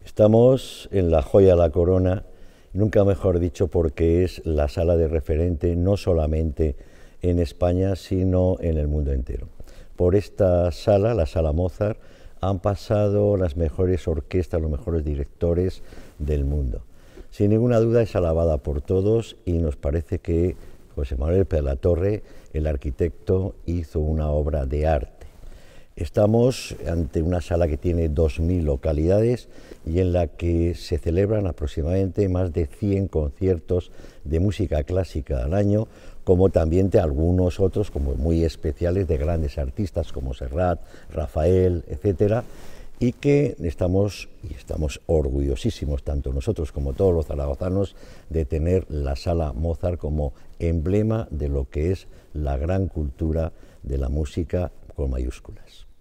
Estamos en la joya de la corona, nunca mejor dicho, porque es la sala de referente no solamente en España, sino en el mundo entero. Por esta sala, la Sala Mozart, han pasado las mejores orquestas, los mejores directores del mundo. Sin ninguna duda es alabada por todos y nos parece que José Manuel Pérez de la Torre, el arquitecto, hizo una obra de arte. Estamos ante una sala que tiene 2.000 localidades y en la que se celebran aproximadamente más de 100 conciertos de música clásica al año, como también de algunos otros como muy especiales de grandes artistas como Serrat, Rafael, etcétera, y que estamos orgullosísimos, tanto nosotros como todos los zaragozanos, de tener la Sala Mozart como emblema de lo que es la gran cultura de la música con mayúsculas.